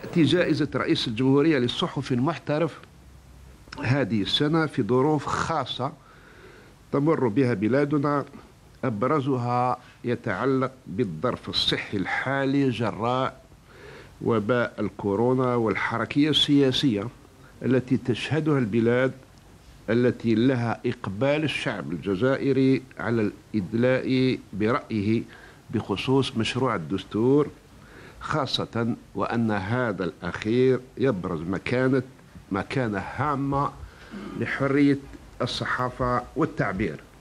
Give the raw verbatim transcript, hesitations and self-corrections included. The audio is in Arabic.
تأتي جائزة رئيس الجمهورية للصحفي المحترف هذه السنة في ظروف خاصة تمر بها بلادنا، أبرزها يتعلق بالظرف الصحي الحالي جراء وباء الكورونا والحركية السياسية التي تشهدها البلاد، التي لها إقبال الشعب الجزائري على الإدلاء برأيه بخصوص مشروع الدستور، خاصة وأن هذا الأخير يبرز مكانة مكانة هامة لحرية الصحافة والتعبير.